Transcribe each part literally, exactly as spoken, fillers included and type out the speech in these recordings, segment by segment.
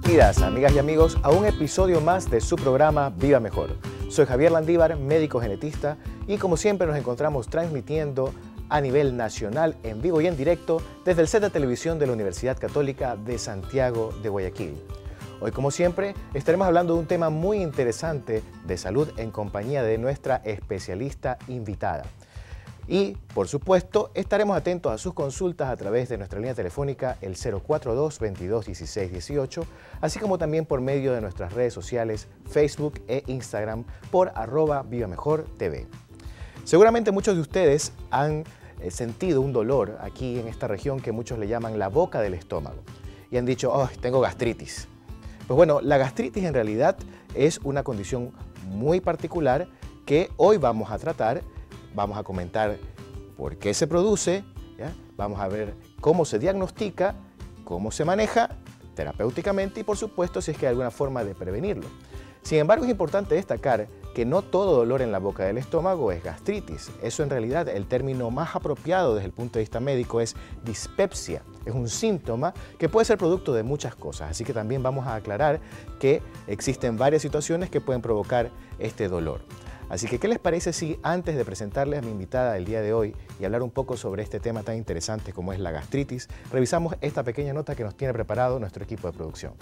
Bienvenidas, amigas y amigos, a un episodio más de su programa Viva Mejor. Soy Javier Landívar, médico genetista, y como siempre nos encontramos transmitiendo a nivel nacional, en vivo y en directo, desde el set de televisión de la Universidad Católica de Santiago de Guayaquil. Hoy, como siempre, estaremos hablando de un tema muy interesante de salud en compañía de nuestra especialista invitada. Y, por supuesto, estaremos atentos a sus consultas a través de nuestra línea telefónica, el cero cuatro dos, veintidós, dieciséis, dieciocho, así como también por medio de nuestras redes sociales, Facebook e Instagram, por arroba Viva Mejor T V. Seguramente muchos de ustedes han eh, sentido un dolor aquí en esta región que muchos le llaman la boca del estómago. Y han dicho, oh, tengo gastritis. Pues bueno, la gastritis en realidad es una condición muy particular que hoy vamos a tratar. Vamos a comentar por qué se produce, ¿ya? Vamos a ver cómo se diagnostica, cómo se maneja terapéuticamente y, por supuesto, si es que hay alguna forma de prevenirlo. Sin embargo, es importante destacar que no todo dolor en la boca del estómago es gastritis. Eso, en realidad, el término más apropiado desde el punto de vista médico es dispepsia. Es un síntoma que puede ser producto de muchas cosas. Así que también vamos a aclarar que existen varias situaciones que pueden provocar este dolor. Así que, ¿qué les parece si antes de presentarles a mi invitada del día de hoy y hablar un poco sobre este tema tan interesante como es la gastritis, revisamos esta pequeña nota que nos tiene preparado nuestro equipo de producción?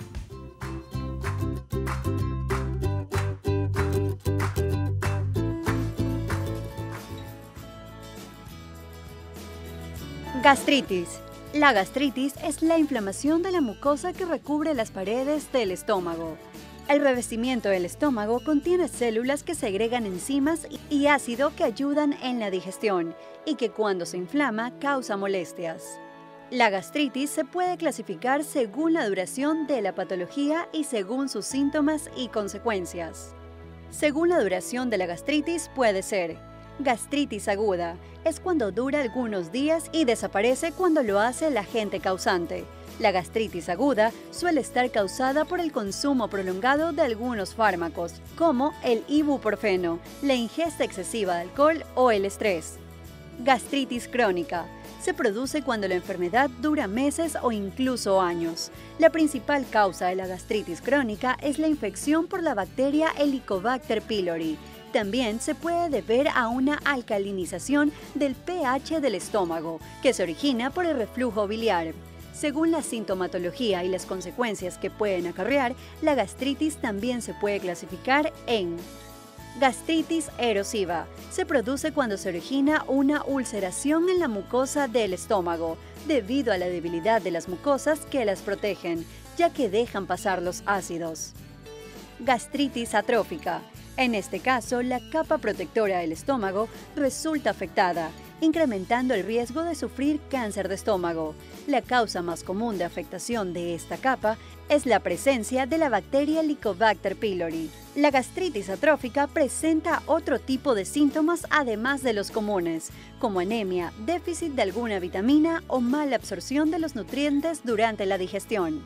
Gastritis. La gastritis es la inflamación de la mucosa que recubre las paredes del estómago. El revestimiento del estómago contiene células que segregan enzimas y ácido que ayudan en la digestión y que cuando se inflama causa molestias. La gastritis se puede clasificar según la duración de la patología y según sus síntomas y consecuencias. Según la duración de la gastritis puede ser gastritis aguda, es cuando dura algunos días y desaparece cuando lo hace el agente causante. La gastritis aguda suele estar causada por el consumo prolongado de algunos fármacos, como el ibuprofeno, la ingesta excesiva de alcohol o el estrés. Gastritis crónica. Se produce cuando la enfermedad dura meses o incluso años. La principal causa de la gastritis crónica es la infección por la bacteria Helicobacter pylori. También se puede deber a una alcalinización del pH del estómago, que se origina por el reflujo biliar. Según la sintomatología y las consecuencias que pueden acarrear, la gastritis también se puede clasificar en gastritis erosiva. Se produce cuando se origina una ulceración en la mucosa del estómago, debido a la debilidad de las mucosas que las protegen, ya que dejan pasar los ácidos. Gastritis atrófica. En este caso, la capa protectora del estómago resulta afectada, incrementando el riesgo de sufrir cáncer de estómago. La causa más común de afectación de esta capa es la presencia de la bacteria Helicobacter pylori. La gastritis atrófica presenta otro tipo de síntomas además de los comunes, como anemia, déficit de alguna vitamina o mala absorción de los nutrientes durante la digestión.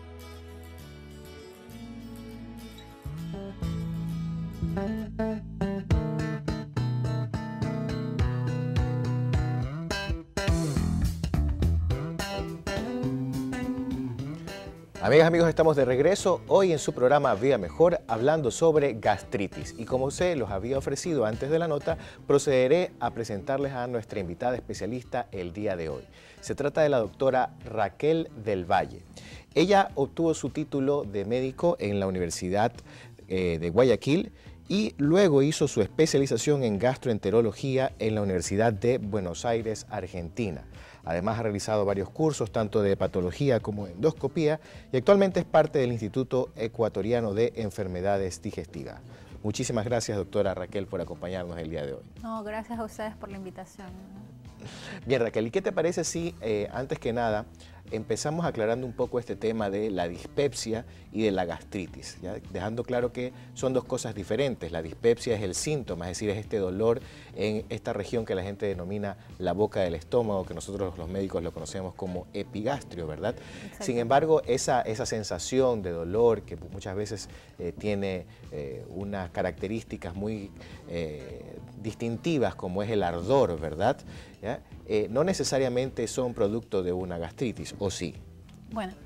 Amigas, amigos, estamos de regreso hoy en su programa Viva Mejor hablando sobre gastritis. Y como se los había ofrecido antes de la nota, procederé a presentarles a nuestra invitada especialista el día de hoy. Se trata de la doctora Raquel del Valle. Ella obtuvo su título de médico en la Universidad eh, de Guayaquil y luego hizo su especialización en gastroenterología en la Universidad de Buenos Aires, Argentina. Además ha realizado varios cursos, tanto de patología como de endoscopía, y actualmente es parte del Instituto Ecuatoriano de Enfermedades Digestivas. Muchísimas gracias, doctora Raquel, por acompañarnos el día de hoy. No, gracias a ustedes por la invitación. Bien, Raquel, ¿y qué te parece si, eh, antes que nada, empezamos aclarando un poco este tema de la dispepsia y de la gastritis, ¿ya? Dejando claro que son dos cosas diferentes. La dispepsia es el síntoma, es decir, es este dolor en esta región que la gente denomina la boca del estómago, que nosotros los médicos lo conocemos como epigastrio, ¿verdad? Sin embargo, esa, esa sensación de dolor que muchas veces eh, tiene eh, unas características muy eh, distintivas, como es el ardor, ¿verdad? ¿Ya? Eh, no necesariamente son producto de una gastritis, ¿o sí? Bueno,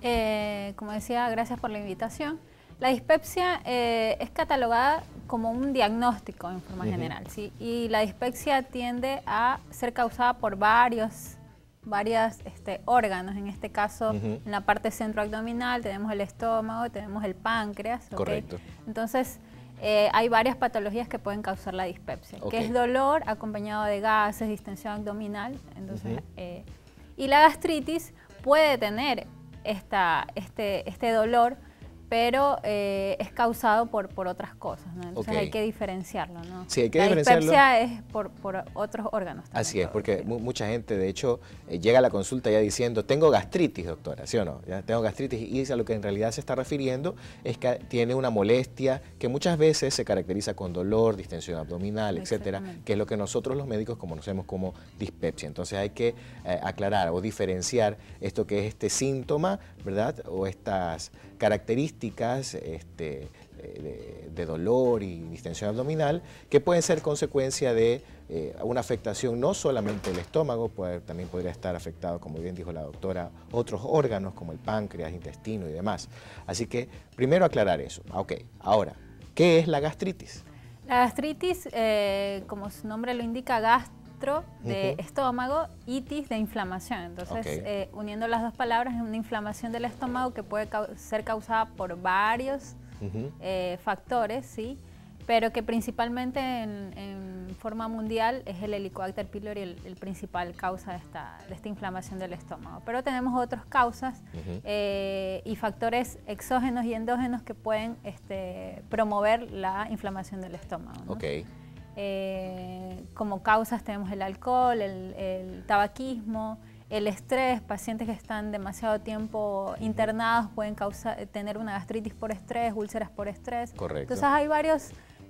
Eh, como decía, gracias por la invitación. La dispepsia eh, es catalogada como un diagnóstico en forma uh-huh. general, ¿sí? Y la dispepsia tiende a ser causada por varios, varios este, órganos. En este caso, uh-huh. en la parte centroabdominal tenemos el estómago, tenemos el páncreas. ¿Okay? Correcto. Entonces, eh, hay varias patologías que pueden causar la dispepsia, okay. que es dolor acompañado de gases, distensión abdominal. Entonces, uh-huh. eh, y la gastritis puede tener esta, este, este dolor, pero eh, es causado por, por otras cosas, ¿no? Entonces okay. hay que diferenciarlo, ¿no? Sí, hay que la diferenciarlo. La dispepsia es por, por otros órganos también. Así es, porque mucha gente, de hecho, eh, llega a la consulta ya diciendo, tengo gastritis, doctora, ¿sí o no? Ya tengo gastritis, y a lo que en realidad se está refiriendo es que tiene una molestia que muchas veces se caracteriza con dolor, distensión abdominal, etcétera, que es lo que nosotros los médicos conocemos como dispepsia. Entonces hay que eh, aclarar o diferenciar esto que es este síntoma, ¿verdad? O estas características este, de, de dolor y distensión abdominal que pueden ser consecuencia de eh, una afectación no solamente del estómago, puede, también podría estar afectado, como bien dijo la doctora, otros órganos como el páncreas, intestino y demás. Así que primero aclarar eso. Ok, ahora, ¿qué es la gastritis? La gastritis, eh, como su nombre lo indica, gastro de uh-huh. estómago, itis de inflamación. Entonces, okay. eh, uniendo las dos palabras, es una inflamación del estómago que puede ca ser causada por varios uh-huh. eh, factores, ¿sí? Pero que principalmente en, en forma mundial es el Helicobacter pylori el, el principal causa de esta, de esta inflamación del estómago. Pero tenemos otras causas uh-huh. eh, y factores exógenos y endógenos que pueden este, promover la inflamación del estómago, ¿no? Okay. Eh, como causas tenemos el alcohol, el, el tabaquismo, el estrés. Pacientes que están demasiado tiempo internados pueden causar, tener una gastritis por estrés, úlceras por estrés. Correcto. Entonces hay varios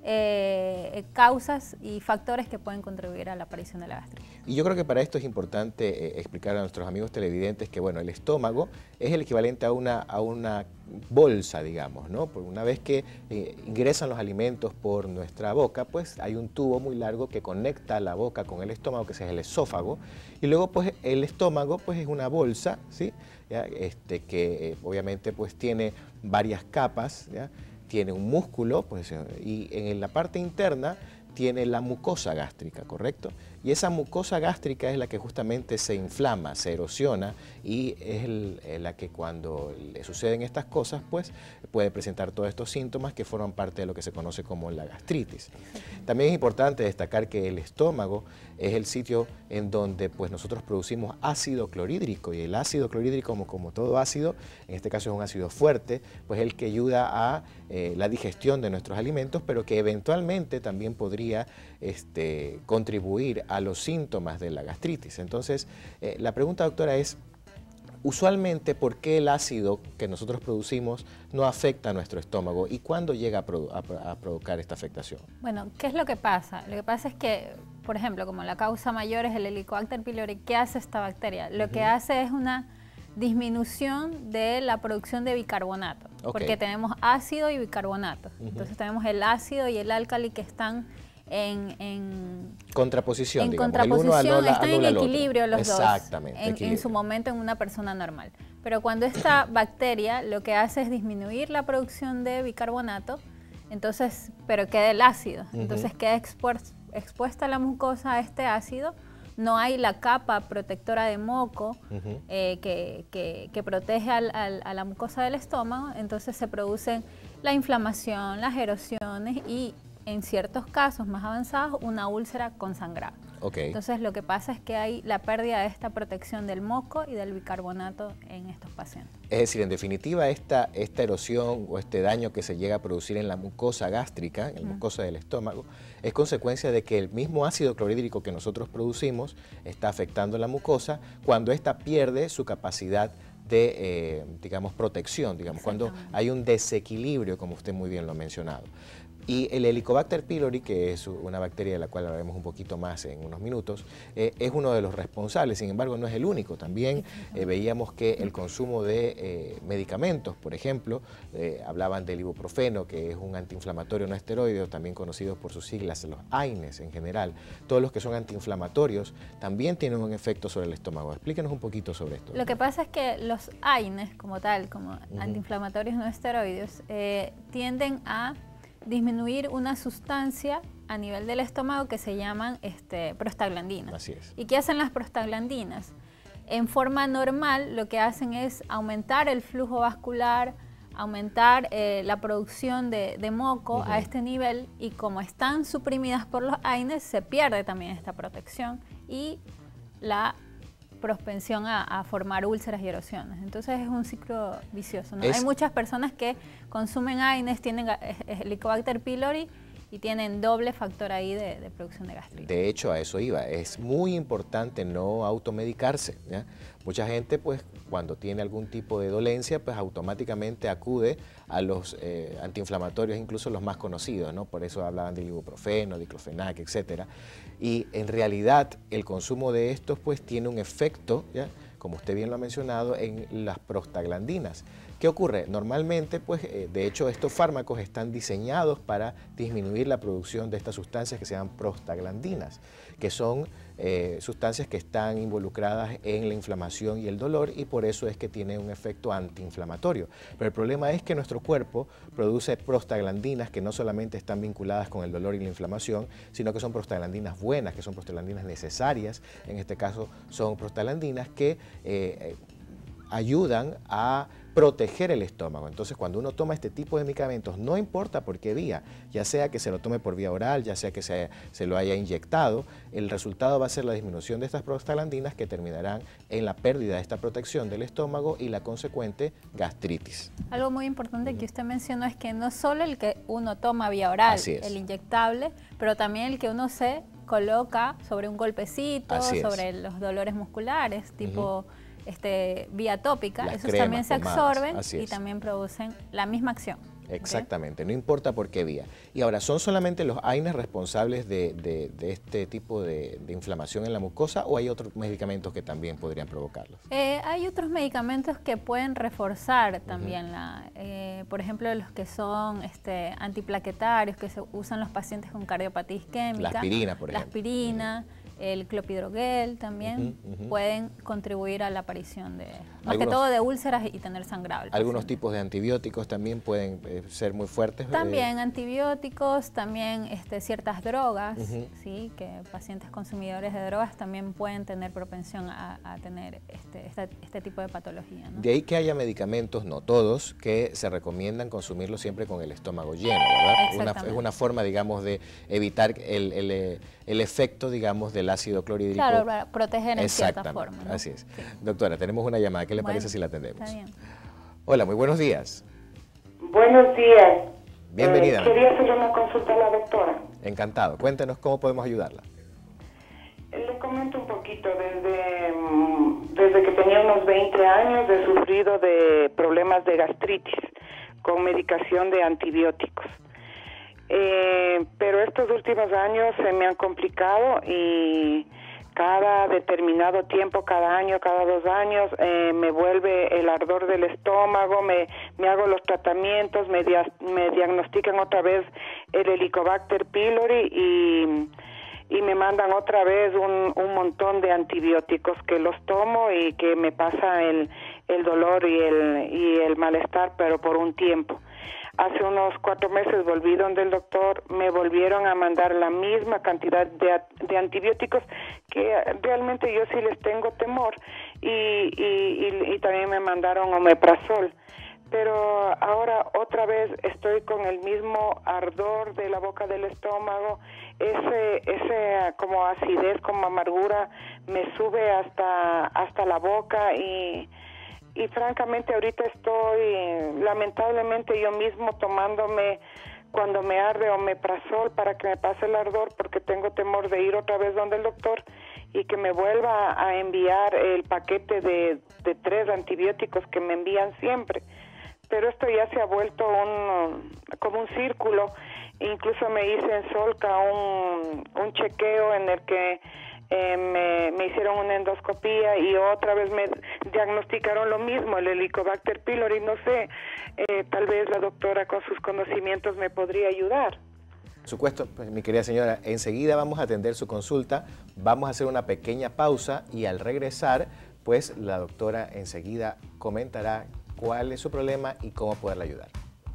eh, causas y factores que pueden contribuir a la aparición de la gastritis. Y yo creo que para esto es importante eh, explicar a nuestros amigos televidentes que bueno, el estómago es el equivalente a una, a una bolsa, digamos, ¿no? Por una vez que eh, ingresan los alimentos por nuestra boca, pues hay un tubo muy largo que conecta la boca con el estómago, que es el esófago, y luego pues el estómago pues es una bolsa, ¿sí? ¿Ya? Este, que eh, obviamente pues tiene varias capas, ¿ya? Tiene un músculo, pues, y en la parte interna tiene la mucosa gástrica, ¿correcto? Y esa mucosa gástrica es la que justamente se inflama, se erosiona y es el, la que cuando le suceden estas cosas, pues puede presentar todos estos síntomas que forman parte de lo que se conoce como la gastritis. También es importante destacar que el estómago es el sitio en donde pues nosotros producimos ácido clorhídrico, y el ácido clorhídrico, como, como todo ácido, en este caso es un ácido fuerte, pues es el que ayuda a eh, la digestión de nuestros alimentos, pero que eventualmente también podría este, contribuir a los síntomas de la gastritis. Entonces, eh, la pregunta, doctora, es, usualmente, ¿por qué el ácido que nosotros producimos no afecta a nuestro estómago y cuándo llega a, produ a, a provocar esta afectación? Bueno, ¿qué es lo que pasa? Lo que pasa es que, por ejemplo, como la causa mayor es el Helicobacter pylori, ¿qué hace esta bacteria? Lo uh-huh. que hace es una disminución de la producción de bicarbonato, okay. porque tenemos ácido y bicarbonato. Uh-huh. Entonces tenemos el ácido y el álcali que están En, en contraposición, en digamos, contraposición, el uno anula, están anula en equilibrio los Exactamente, dos, en, equilibrio. en su momento en una persona normal. Pero cuando esta bacteria lo que hace es disminuir la producción de bicarbonato, entonces, pero queda el ácido, uh-huh. entonces queda expuesta, expuesta la mucosa a este ácido, no hay la capa protectora de moco uh-huh. eh, que, que, que protege al, al, a la mucosa del estómago, entonces se producen la inflamación, las erosiones y en ciertos casos más avanzados, una úlcera con sangrado. Okay. Entonces lo que pasa es que hay la pérdida de esta protección del moco y del bicarbonato en estos pacientes. Es decir, en definitiva, esta, esta erosión o este daño que se llega a producir en la mucosa gástrica, en la uh-huh. mucosa del estómago, es consecuencia de que el mismo ácido clorhídrico que nosotros producimos está afectando la mucosa cuando ésta pierde su capacidad de, eh, digamos, protección, digamos, cuando hay un desequilibrio, como usted muy bien lo ha mencionado. Y el Helicobacter pylori, que es una bacteria de la cual hablaremos un poquito más en unos minutos, eh, es uno de los responsables, sin embargo no es el único. También eh, veíamos que el consumo de eh, medicamentos, por ejemplo, eh, hablaban del ibuprofeno, que es un antiinflamatorio no esteroideo, también conocido por sus siglas, los AINES en general, todos los que son antiinflamatorios, también tienen un efecto sobre el estómago. Explíquenos un poquito sobre esto. Lo que pasa es que los AINES, como tal, como uh-huh. antiinflamatorios no esteroideos, eh, tienden a disminuir una sustancia a nivel del estómago que se llaman este, prostaglandinas. Así es. ¿Y qué hacen las prostaglandinas? En forma normal lo que hacen es aumentar el flujo vascular, aumentar eh, la producción de, de moco uh-huh. a este nivel, y como están suprimidas por los AINES se pierde también esta protección y la propensión a, a formar úlceras y erosiones. Entonces es un ciclo vicioso, ¿no? Hay muchas personas que consumen AINES, tienen Helicobacter pylori y tienen doble factor ahí de, de producción de gastritis. De hecho, a eso iba. Es muy importante no automedicarse, ¿ya? Mucha gente, pues, cuando tiene algún tipo de dolencia, pues automáticamente acude a los eh, antiinflamatorios, incluso los más conocidos, ¿no? Por eso hablaban del ibuprofeno, diclofenac, etcétera. Y en realidad el consumo de estos, pues, tiene un efecto, ¿ya?, como usted bien lo ha mencionado, en las prostaglandinas. ¿Qué ocurre? Normalmente, pues, eh, de hecho, estos fármacos están diseñados para disminuir la producción de estas sustancias que se llaman prostaglandinas, que son eh, sustancias que están involucradas en la inflamación y el dolor, y por eso es que tienen un efecto antiinflamatorio. Pero el problema es que nuestro cuerpo produce prostaglandinas que no solamente están vinculadas con el dolor y la inflamación, sino que son prostaglandinas buenas, que son prostaglandinas necesarias. En este caso son prostaglandinas que eh, ayudan a proteger el estómago. Entonces, cuando uno toma este tipo de medicamentos, no importa por qué vía, ya sea que se lo tome por vía oral, ya sea que se, se lo haya inyectado, el resultado va a ser la disminución de estas prostaglandinas que terminarán en la pérdida de esta protección del estómago y la consecuente gastritis. Algo muy importante uh-huh. que usted mencionó es que no solo el que uno toma vía oral, el inyectable, pero también el que uno se coloca sobre un golpecito, sobre los dolores musculares, tipo... Uh-huh. Este, vía tópica, Las esos cremas, también se pomadas, absorben y también producen la misma acción. Exactamente, ¿okay? No importa por qué vía. Y ahora, ¿son solamente los AINES responsables de, de, de este tipo de, de inflamación en la mucosa, o hay otros medicamentos que también podrían provocarlos? Eh, hay otros medicamentos que pueden reforzar también, uh-huh. la, eh, por ejemplo, los que son este, antiplaquetarios, que se usan los pacientes con cardiopatía isquémica. La aspirina, por la ejemplo. La aspirina. Uh-huh. El clopidogrel también uh-huh, uh-huh. pueden contribuir a la aparición de, más algunos, que todo de úlceras y tener sangrado. Algunos tipos de antibióticos también pueden eh, ser muy fuertes. También eh. antibióticos, también este, ciertas drogas, uh-huh. ¿sí? Que pacientes consumidores de drogas también pueden tener propensión a, a tener este, este, este tipo de patología, ¿no? De ahí que haya medicamentos, no todos, que se recomiendan consumirlos siempre con el estómago lleno, ¿verdad? Una, es una forma, digamos, de evitar el, el, el efecto, digamos, del ácido clorhídrico. Claro, para proteger en cierta forma, ¿no? Así es. Sí. Doctora, tenemos una llamada. ¿Qué le bueno, parece si la atendemos? Está bien. Hola, muy buenos días. Buenos días. Bienvenida. Eh, quería hacerle una consulta a la doctora. Encantado. Cuéntenos cómo podemos ayudarla. Le comento un poquito. Desde, desde que tenía unos veinte años he sufrido de problemas de gastritis con medicación de antibióticos. Eh, pero estos últimos años se me han complicado y cada determinado tiempo, cada año, cada dos años, eh, me vuelve el ardor del estómago, me, me hago los tratamientos, me, dia me diagnostican otra vez el Helicobacter pylori y, y me mandan otra vez un, un montón de antibióticos que los tomo y que me pasa el, el dolor y el, y el malestar, pero por un tiempo. Hace unos cuatro meses volví donde el doctor, me volvieron a mandar la misma cantidad de, de antibióticos que realmente yo sí les tengo temor y, y, y, y también me mandaron omeprazol. Pero ahora otra vez estoy con el mismo ardor de la boca del estómago, ese, ese como acidez, como amargura me sube hasta, hasta la boca y... Y francamente ahorita estoy lamentablemente yo mismo tomándome cuando me arde omeprazol para que me pase el ardor porque tengo temor de ir otra vez donde el doctor y que me vuelva a enviar el paquete de, de tres antibióticos que me envían siempre. Pero esto ya se ha vuelto un, como un círculo Incluso me hice en Solca un, un chequeo en el que eh, me, me hicieron una endoscopía y otra vez me diagnosticaron lo mismo, el Helicobacter pylori. No sé, eh, tal vez la doctora con sus conocimientos me podría ayudar. Por supuesto, pues, mi querida señora, enseguida vamos a atender su consulta, vamos a hacer una pequeña pausa y al regresar, pues la doctora enseguida comentará cuál es su problema y cómo poderla ayudar.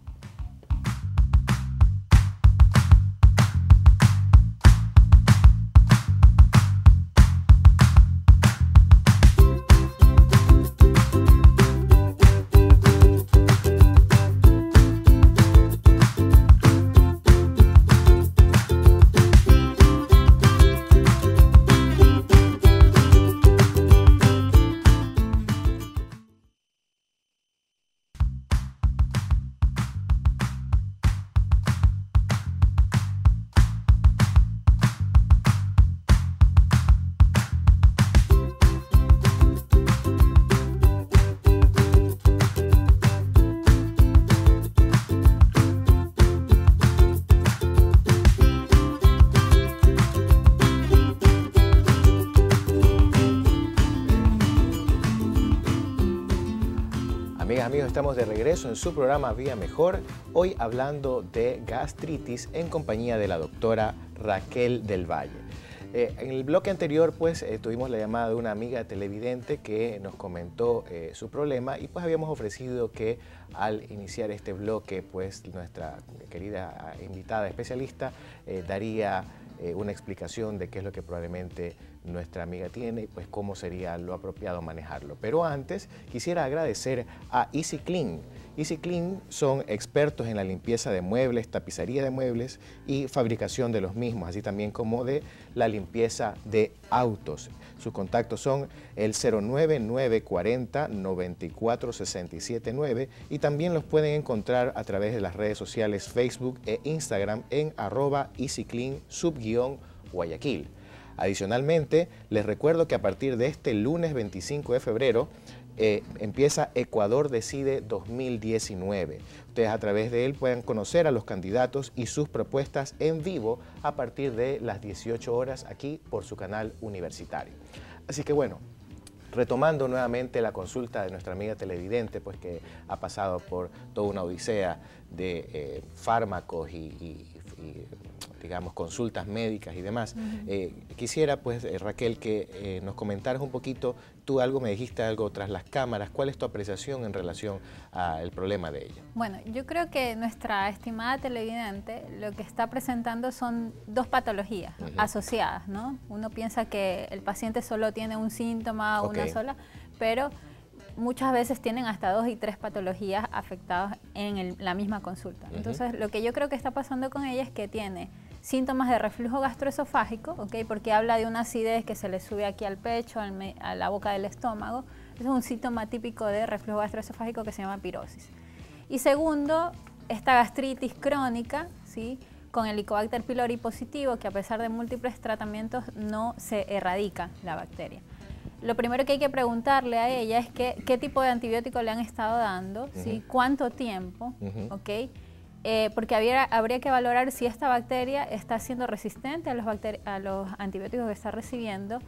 Amigas, amigos, estamos de regreso en su programa Vía Mejor, hoy hablando de gastritis en compañía de la doctora Raquel del Valle. Eh, en el bloque anterior, pues, eh, tuvimos la llamada de una amiga televidente que nos comentó eh, su problema y pues habíamos ofrecido que al iniciar este bloque, pues, nuestra querida invitada especialista eh, daría eh, una explicación de qué es lo que probablemente nuestra amiga tiene y pues cómo sería lo apropiado manejarlo. Pero antes quisiera agradecer a Easy Clean. Easy Clean son expertos en la limpieza de muebles, tapicería de muebles y fabricación de los mismos, así también como de la limpieza de autos. Sus contactos son el cero nueve nueve cuatro cero nueve cuatro seis siete nueve y también los pueden encontrar a través de las redes sociales Facebook e Instagram en arroba easyclean subguión Guayaquil. Adicionalmente, les recuerdo que a partir de este lunes veinticinco de febrero eh, empieza Ecuador Decide dos mil diecinueve. Ustedes a través de él pueden conocer a los candidatos y sus propuestas en vivo a partir de las dieciocho horas aquí por su canal universitario. Así que bueno, retomando nuevamente la consulta de nuestra amiga televidente, pues que ha pasado por toda una odisea de eh, fármacos y, y, y digamos, consultas médicas y demás. Uh-huh. eh, quisiera, pues, eh, Raquel, que eh, nos comentaras un poquito, tú algo me dijiste, algo tras las cámaras, ¿cuál es tu apreciación en relación al problema de ella? Bueno, yo creo que nuestra estimada televidente lo que está presentando son dos patologías uh-huh. asociadas, ¿no? Uno piensa que el paciente solo tiene un síntoma, okay. una sola, pero muchas veces tienen hasta dos y tres patologías afectadas en el, la misma consulta. Uh-huh. Entonces, lo que yo creo que está pasando con ella es que tiene síntomas de reflujo gastroesofágico, ¿okay? Porque habla de una acidez que se le sube aquí al pecho, al me, a la boca del estómago. Ese es un síntoma típico de reflujo gastroesofágico que se llama pirosis. Y segundo, esta gastritis crónica, ¿sí? Con el Helicobacter pylori positivo, que a pesar de múltiples tratamientos no se erradica la bacteria. Lo primero que hay que preguntarle a ella es que, qué tipo de antibiótico le han estado dando, uh-huh. ¿sí? Cuánto tiempo, uh-huh. ¿okay? Eh, porque habría, habría que valorar si esta bacteria está siendo resistente a los, a los antibióticos que está recibiendo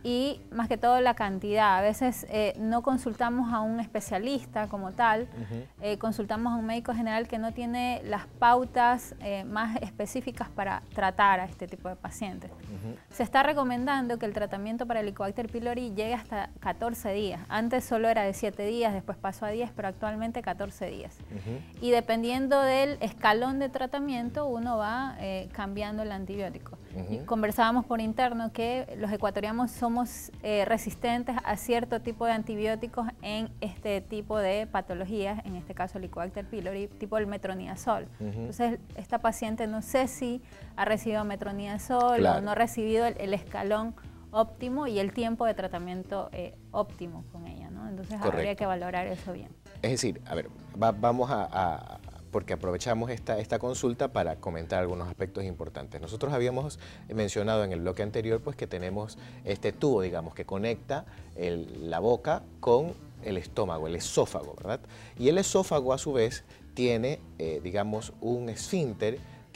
y más que todo la cantidad. A veces eh, no consultamos a un especialista como tal, uh-huh. eh, consultamos a un médico general que no tiene las pautas eh, más específicas para tratar a este tipo de pacientes. Uh-huh. Se está recomendando que el tratamiento para el Helicobacter pylori llegue hasta catorce días. Antes solo era de siete días, después pasó a diez, pero actualmente catorce días. Uh-huh. Y dependiendo del escalón de tratamiento, uno va eh, cambiando el antibiótico. Uh-huh. Y conversábamos por interno que los ecuatorianos somos eh, resistentes a cierto tipo de antibióticos en este tipo de patologías, en este caso el Helicobacter pylori, tipo el metronidazol. Uh-huh. Entonces, esta paciente no sé si ha recibido metronidazol claro. o no ha recibido el, el escalón óptimo y el tiempo de tratamiento eh, óptimo con ella, ¿no? Entonces, correcto. Habría que valorar eso bien. Es decir, a ver, va, vamos a... a... porque aprovechamos esta, esta consulta para comentar algunos aspectos importantes. Nosotros habíamos mencionado en el bloque anterior pues que tenemos este tubo, digamos, que conecta el, la boca con el estómago, el esófago, ¿verdad? Y el esófago a su vez tiene, eh, digamos, un esfínter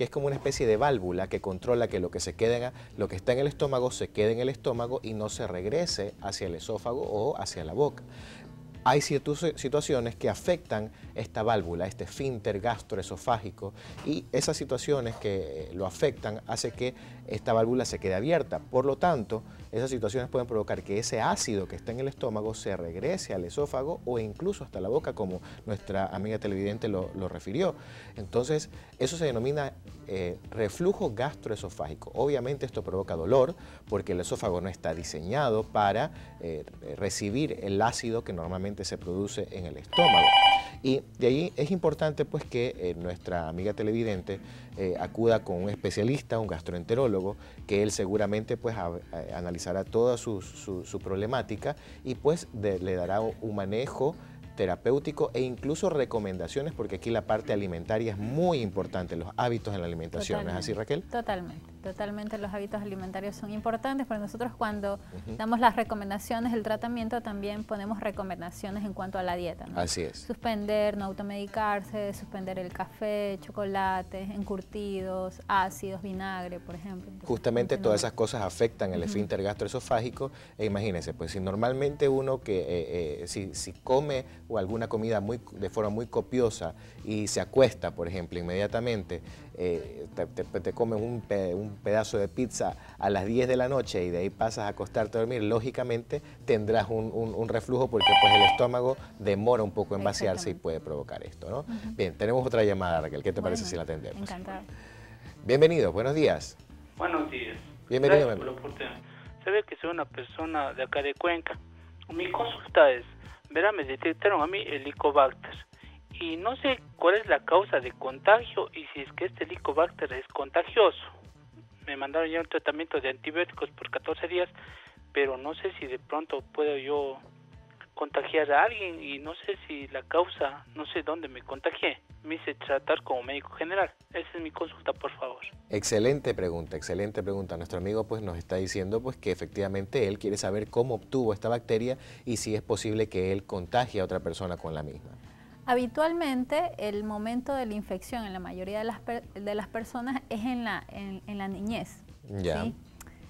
que es como una especie de válvula que controla que lo que, se quede, lo que está en el estómago se quede en el estómago y no se regrese hacia el esófago o hacia la boca. Hay situaciones que afectan esta válvula, este esfínter gastroesofágico, y esas situaciones que lo afectan hace que esta válvula se quede abierta. Por lo tanto, esas situaciones pueden provocar que ese ácido que está en el estómago se regrese al esófago o incluso hasta la boca, como nuestra amiga televidente lo, lo refirió. Entonces, eso se denomina eh, reflujo gastroesofágico. Obviamente esto provoca dolor porque el esófago no está diseñado para eh, recibir el ácido que normalmente se produce en el estómago. Y de ahí es importante pues que eh, nuestra amiga televidente eh, acuda con un especialista, un gastroenterólogo, que él seguramente pues a, a, analizará toda su, su, su problemática y pues de, le dará un manejo terapéutico e incluso recomendaciones, porque aquí la parte alimentaria es muy importante, los hábitos en la alimentación. Totalmente. ¿No es así, Raquel? Totalmente, totalmente los hábitos alimentarios son importantes, porque nosotros cuando uh-huh. damos las recomendaciones del tratamiento también ponemos recomendaciones en cuanto a la dieta, ¿no? Así es. Suspender, no automedicarse, suspender el café, chocolates, encurtidos, ácidos, vinagre, por ejemplo. Entonces, justamente todas esas cosas afectan el uh-huh. esfínter gastroesofágico e imagínense, pues si normalmente uno que eh, eh, si, si come o alguna comida muy, de forma muy copiosa y se acuesta, por ejemplo, inmediatamente, eh, te, te, te comes un, pe, un pedazo de pizza a las diez de la noche y de ahí pasas a acostarte a dormir, lógicamente tendrás un, un, un reflujo porque pues el estómago demora un poco en vaciarse y puede provocar esto, ¿no? Uh-huh. Bien, tenemos otra llamada, Raquel, ¿qué te bueno, parece si la atendemos? Encantada. Bienvenido, buenos días. Buenos días. Bienvenido. Gracias por la oportunidad. Se ve que soy una persona de acá de Cuenca. Mi consulta es, verá, me detectaron a mí el Helicobacter y no sé cuál es la causa de contagio y si es que este Helicobacter es contagioso. Me mandaron ya un tratamiento de antibióticos por catorce días, pero no sé si de pronto puedo yo contagiar a alguien y no sé si la causa, no sé dónde me contagié. Me hice tratar como médico general. Esa es mi consulta, por favor. Excelente pregunta, excelente pregunta. Nuestro amigo pues nos está diciendo pues que efectivamente él quiere saber cómo obtuvo esta bacteria y si es posible que él contagie a otra persona con la misma. Habitualmente el momento de la infección en la mayoría de las, per de las personas es en la, en, en la niñez. Ya. ¿Sí?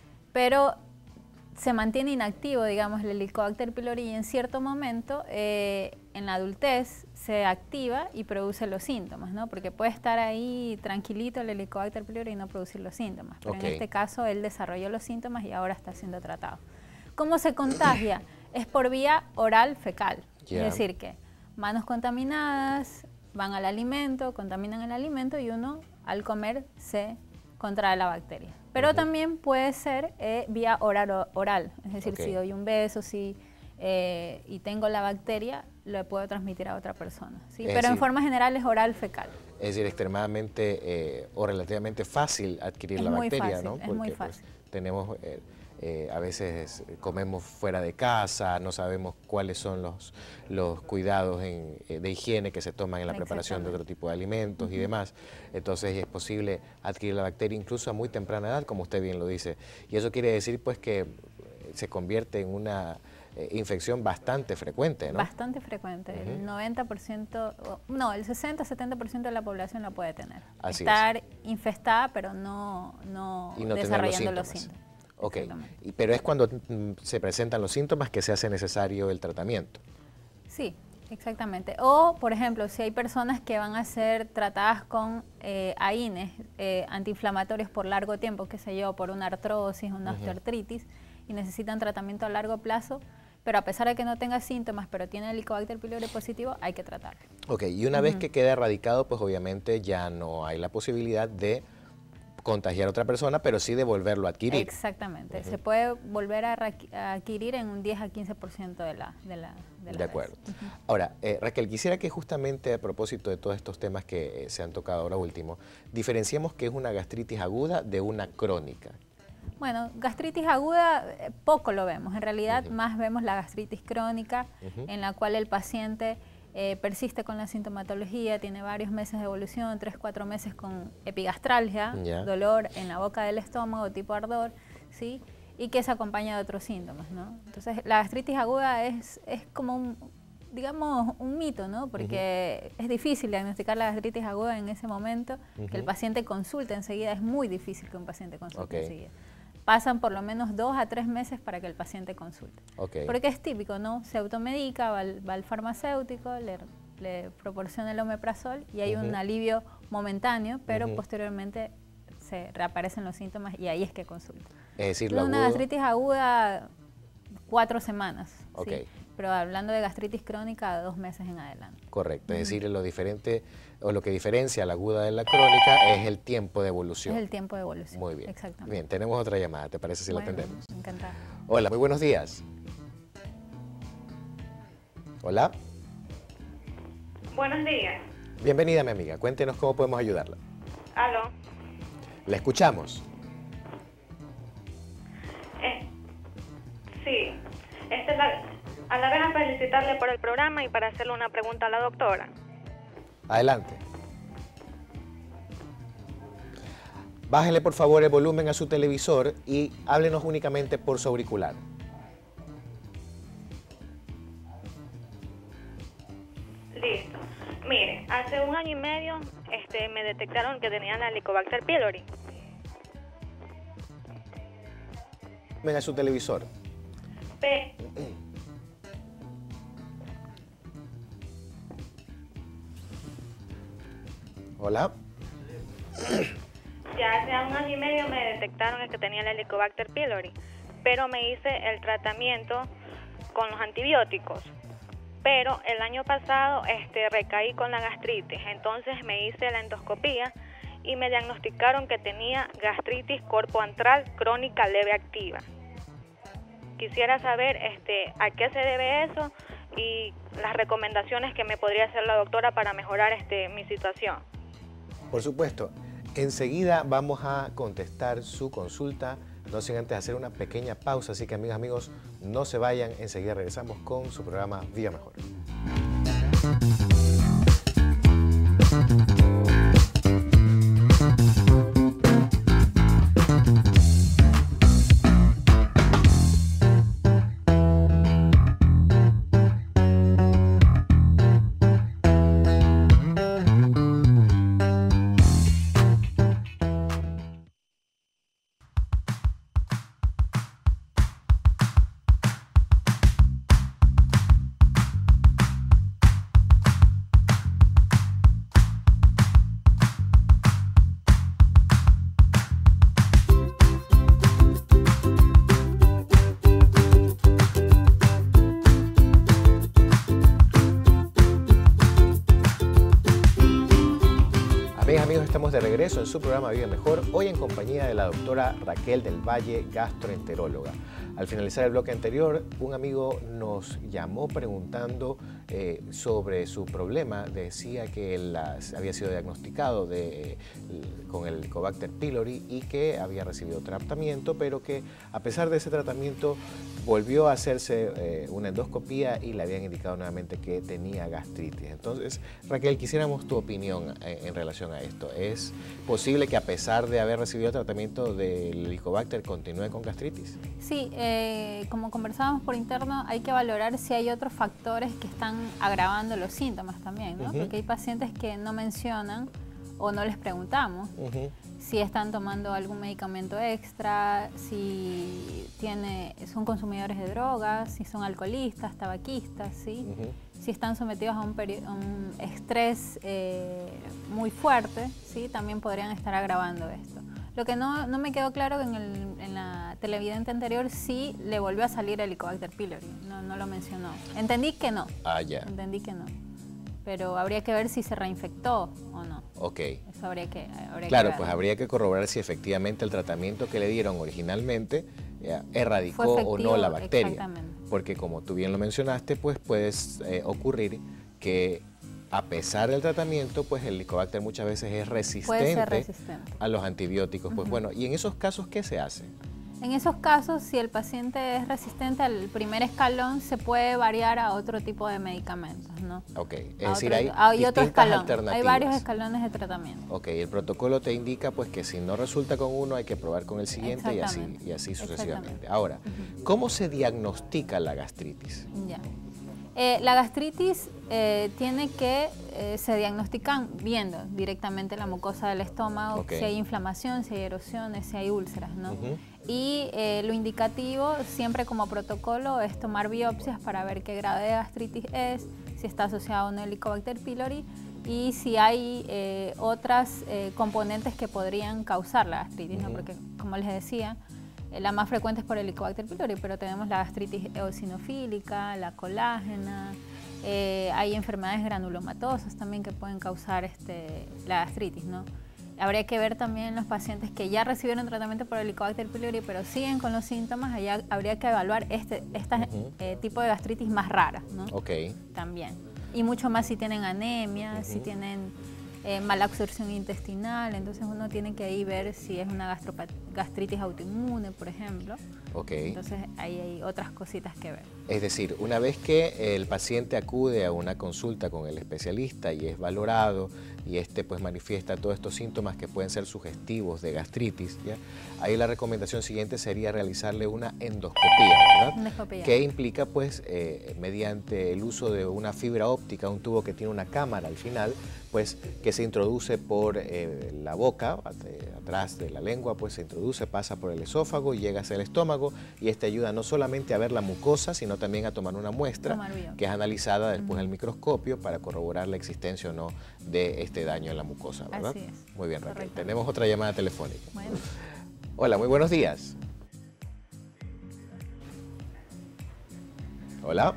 Pero se mantiene inactivo, digamos, el Helicobacter pylori y en cierto momento eh, en la adultez se activa y produce los síntomas, ¿no? Porque puede estar ahí tranquilito el Helicobacter pylori y no producir los síntomas. Pero okay. en este caso él desarrolló los síntomas y ahora está siendo tratado. ¿Cómo se contagia? Es por vía oral fecal. Yeah. Es decir que manos contaminadas van al alimento, contaminan el alimento y uno al comer se contrae la bacteria. Pero uh-huh. también puede ser eh, vía oral, oral, es decir, okay. si doy un beso si, eh, y tengo la bacteria, lo puedo transmitir a otra persona. ¿sí? Pero decir, en forma general es oral fecal. Es decir, extremadamente eh, o relativamente fácil adquirir es la bacteria, fácil, ¿no? Es Porque muy fácil. Pues, tenemos, eh, eh, a veces comemos fuera de casa, no sabemos cuáles son los, los cuidados en, eh, de higiene que se toman en la preparación de otro tipo de alimentos uh-huh. y demás. Entonces es posible adquirir la bacteria incluso a muy temprana edad, como usted bien lo dice. Y eso quiere decir pues que se convierte en una eh, infección bastante frecuente, ¿no? Bastante frecuente. Uh-huh. El noventa por ciento, no, el sesenta a setenta por ciento de la población la puede tener. Así Estar es. infestada, pero no, no, y no desarrollando los síntomas. Los síntomas. Ok, y, pero es cuando mm, se presentan los síntomas que se hace necesario el tratamiento. Sí, exactamente. O, por ejemplo, si hay personas que van a ser tratadas con eh, A I N Es, eh, antiinflamatorios por largo tiempo, qué sé yo, por una artrosis, una uh-huh. osteoartritis, y necesitan tratamiento a largo plazo, pero a pesar de que no tenga síntomas, pero tiene el Helicobacter pylori positivo, hay que tratarlo. Ok, y una uh-huh. vez que queda erradicado, pues obviamente ya no hay la posibilidad de contagiar a otra persona, pero sí de volverlo a adquirir. Exactamente. Uh-huh. Se puede volver a, a adquirir en un diez a quince por ciento de la de la De, la de acuerdo. Uh-huh. Ahora, eh, Raquel, quisiera que justamente a propósito de todos estos temas que eh, se han tocado ahora último, diferenciemos qué es una gastritis aguda de una crónica. Bueno, gastritis aguda eh, poco lo vemos. En realidad uh-huh. más vemos la gastritis crónica, uh-huh. en la cual el paciente Eh, persiste con la sintomatología, tiene varios meses de evolución, tres, cuatro meses con epigastralgia, yeah. dolor en la boca del estómago, tipo ardor, ¿sí? Y que se acompaña de otros síntomas, ¿no? Entonces, la gastritis aguda es, es como un, digamos, un mito, ¿no? Porque uh-huh. es difícil diagnosticar la gastritis aguda en ese momento, uh-huh. que el paciente consulte enseguida, es muy difícil que un paciente consulte okay. enseguida. Pasan por lo menos dos a tres meses para que el paciente consulte. Okay. Porque es típico, ¿no? Se automedica, va al, va al farmacéutico, le, le proporciona el omeprazol y hay uh-huh. un alivio momentáneo, pero uh-huh. posteriormente se reaparecen los síntomas y ahí es que consulta. Es decir, una agudo... gastritis aguda, cuatro semanas. Okay. ¿sí? Pero hablando de gastritis crónica, dos meses en adelante. Correcto, es decir, lo diferente o lo que diferencia la aguda de la crónica es el tiempo de evolución. Es el tiempo de evolución. Muy bien. Exactamente. Bien, tenemos otra llamada, ¿te parece si bueno, la atendemos? Encantada. Hola, muy buenos días. Hola. Buenos días. Bienvenida, mi amiga. Cuéntenos cómo podemos ayudarla. ¿Aló? La escuchamos. Eh, sí. Esta es la... A la vez a felicitarle por el programa y para hacerle una pregunta a la doctora. Adelante. Bájele por favor el volumen a su televisor y háblenos únicamente por su auricular. Listo. Mire, hace un año y medio este, me detectaron que tenía la Helicobacter pylori. Ven a su televisor. P. Hola. Ya hace un año y medio me detectaron que tenía la Helicobacter pylori, pero me hice el tratamiento con los antibióticos. Pero el año pasado este, recaí con la gastritis, entonces me hice la endoscopía y me diagnosticaron que tenía gastritis corpoantral crónica leve activa. Quisiera saber este, a qué se debe eso y las recomendaciones que me podría hacer la doctora para mejorar este, mi situación. Por supuesto. Enseguida vamos a contestar su consulta, no sin antes hacer una pequeña pausa, así que amigas, amigos, no se vayan, enseguida regresamos con su programa Viva Mejor. Estamos de regreso en su programa Vive Mejor, hoy en compañía de la doctora Raquel del Valle, gastroenteróloga. Al finalizar el bloque anterior, un amigo nos llamó preguntando eh, sobre su problema. Decía que él las, había sido diagnosticado de, con el Helicobacter pylori y que había recibido tratamiento, pero que a pesar de ese tratamiento volvió a hacerse eh, una endoscopía y le habían indicado nuevamente que tenía gastritis. Entonces, Raquel, quisiéramos tu opinión en, en relación a esto. ¿Es posible que a pesar de haber recibido tratamiento del Helicobacter continúe con gastritis? Sí, eh, como conversábamos por interno, hay que valorar si hay otros factores que están agravando los síntomas también, ¿no? Uh-huh. Porque hay pacientes que no mencionan o no les preguntamos uh-huh. si están tomando algún medicamento extra, si tiene, son consumidores de drogas, si son alcoholistas, tabaquistas, ¿sí? Uh-huh. Si están sometidos a un, a un estrés eh, muy fuerte, ¿sí? También podrían estar agravando esto. Lo que no, no me quedó claro en, el, en la televidente anterior sí le volvió a salir el Helicobacter pylori, no, no lo mencionó. Entendí que no. Ah, ya. Entendí que no. Pero habría que ver si se reinfectó o no. Ok. Eso habría que habría Claro, que pues habría que corroborar si efectivamente el tratamiento que le dieron originalmente ya, erradicó o no la bacteria. Exactamente. Porque como tú bien lo mencionaste, pues puede eh, ocurrir que a pesar del tratamiento, pues el Helicobacter muchas veces es resistente, puede ser resistente a los antibióticos. Pues uh-huh. bueno, y en esos casos, ¿qué se hace? En esos casos, si el paciente es resistente al primer escalón, se puede variar a otro tipo de medicamentos, ¿no? Ok, es a decir, otro, hay, hay otro escalón, alternativas. Hay varios escalones de tratamiento. Ok, el protocolo te indica pues que si no resulta con uno, hay que probar con el siguiente y así, y así sucesivamente. Ahora, uh-huh. ¿cómo se diagnostica la gastritis? Ya. Eh, la gastritis eh, tiene que, eh, se diagnostican viendo directamente la mucosa del estómago, okay. si hay inflamación, si hay erosiones, si hay úlceras, ¿no? Uh-huh. Y eh, lo indicativo, siempre como protocolo, es tomar biopsias para ver qué grado de gastritis es, si está asociado a un Helicobacter pylori y si hay eh, otras eh, componentes que podrían causar la gastritis, uh-huh. ¿no? Porque, como les decía, la más frecuente es por Helicobacter pylori, pero tenemos la gastritis eosinofílica, la colágena, eh, hay enfermedades granulomatosas también que pueden causar este, la gastritis, ¿no? Habría que ver también los pacientes que ya recibieron tratamiento por Helicobacter pylori, pero siguen con los síntomas, allá habría que evaluar este, este uh-huh. eh, tipo de gastritis más raras, ¿no? Okay. También. Y mucho más si tienen anemia, uh-huh. si tienen Eh, mala absorción intestinal, entonces uno tiene que ahí ver si es una gastritis autoinmune, por ejemplo. Okay. Entonces ahí hay otras cositas que ver. Es decir, una vez que el paciente acude a una consulta con el especialista y es valorado y este pues manifiesta todos estos síntomas que pueden ser sugestivos de gastritis, ¿ya? Ahí la recomendación siguiente sería realizarle una endoscopía, ¿verdad? Endoscopía. Que implica pues eh, mediante el uso de una fibra óptica, un tubo que tiene una cámara al final, pues que se introduce por eh, la boca, atrás de la lengua, pues se introduce, pasa por el esófago, llega hacia el estómago y este ayuda no solamente a ver la mucosa, sino también a tomar una muestra que es analizada después al uh-huh. microscopio para corroborar la existencia o no de este daño en la mucosa, ¿verdad? Así es. Muy bien, Raquel. Tenemos otra llamada telefónica. Bueno. Hola, muy buenos días. Hola.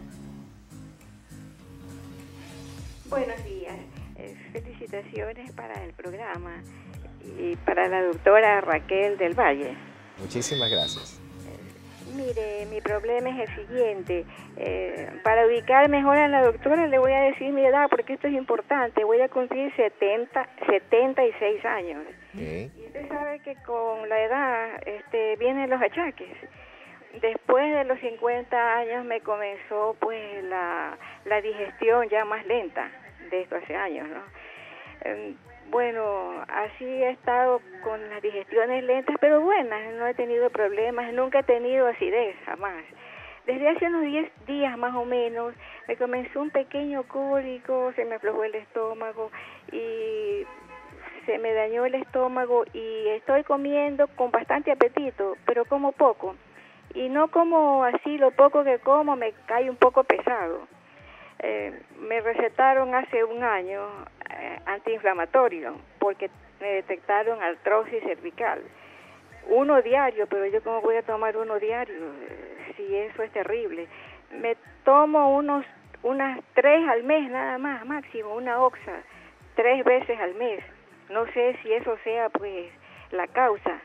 Buenos días. Felicitaciones para el programa y para la doctora Raquel del Valle. Muchísimas gracias. Eh, mire, mi problema es el siguiente. Eh, para ubicar mejor a la doctora le voy a decir mi edad porque esto es importante. Voy a cumplir setenta, setenta y seis años. Okay. Y usted sabe que con la edad este, vienen los achaques. Después de los cincuenta años me comenzó pues la, la digestión ya más lenta. De esto hace años, ¿no? Eh, bueno, así he estado con las digestiones lentas, pero buenas, no he tenido problemas, nunca he tenido acidez, jamás. Desde hace unos diez días más o menos, me comenzó un pequeño cólico, se me aflojó el estómago y se me dañó el estómago y estoy comiendo con bastante apetito, pero como poco. Y no como así, lo poco que como me cae un poco pesado. Eh, me recetaron hace un año eh, antiinflamatorio porque me detectaron artrosis cervical. Uno diario, pero yo cómo voy a tomar uno diario, eh, si eso es terrible. Me tomo unos unas tres al mes nada más, máximo, una oxa, tres veces al mes. No sé si eso sea pues la causa.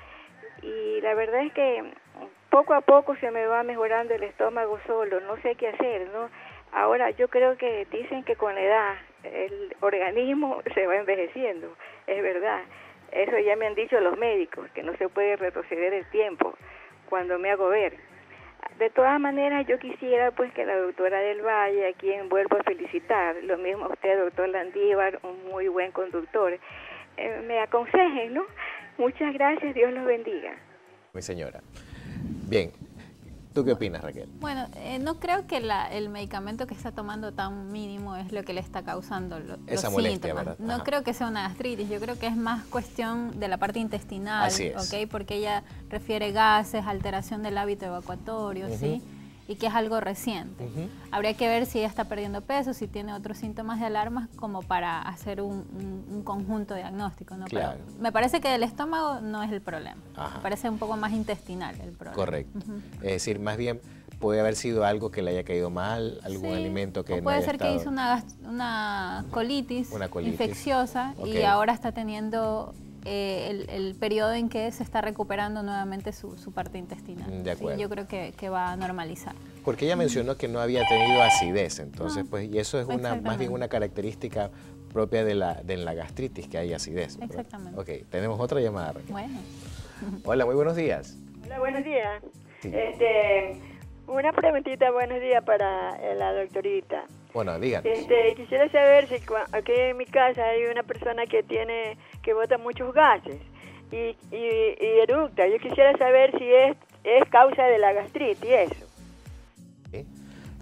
Y la verdad es que poco a poco se me va mejorando el estómago solo, no sé qué hacer, ¿no? Ahora, yo creo que dicen que con la edad el organismo se va envejeciendo, es verdad. Eso ya me han dicho los médicos, que no se puede retroceder el tiempo cuando me hago ver. De todas maneras, yo quisiera pues que la doctora del Valle, a quien vuelvo a felicitar, lo mismo a usted, doctor Landívar, un muy buen conductor, eh, me aconsejen, ¿no? Muchas gracias, Dios los bendiga. Mi señora. Bien. ¿Tú qué opinas, Raquel? Bueno, eh, no creo que la, el medicamento que está tomando tan mínimo es lo que le está causando lo, esa los molestia, síntomas. ¿verdad? No Ajá. creo que sea una gastritis, yo creo que es más cuestión de la parte intestinal, Así es. ¿okay? Porque ella refiere gases, alteración del hábito evacuatorio, uh-huh. ¿sí? Y que es algo reciente. Uh-huh. Habría que ver si ella está perdiendo peso, si tiene otros síntomas de alarma, como para hacer un, un, un conjunto diagnóstico, ¿no? Claro. Pero me parece que del estómago no es el problema. Ajá. Me parece un poco más intestinal el problema. Correcto. Uh-huh. Es decir, más bien puede haber sido algo que le haya caído mal, algún sí, alimento que o puede no haya ser estado... que hizo una, una, colitis una colitis infecciosa okay. y ahora está teniendo eh, el, el periodo en que se está recuperando nuevamente su, su parte intestinal. De acuerdo. Sí, yo creo que, que va a normalizar. Porque ella mencionó que no había tenido acidez, entonces no, pues y eso es una más bien una característica propia de la, de la gastritis, que hay acidez. ¿verdad? Exactamente. Ok, tenemos otra llamada. Bueno. Hola, muy buenos días. Hola, buenos días. Sí. Este, una preguntita, buenos días para la doctorita. Bueno, díganos. Este, quisiera saber si aquí en mi casa hay una persona que tiene, que bota muchos gases y, y, y eructa. Yo quisiera saber si es, es causa de la gastritis, eso. ¿Sí?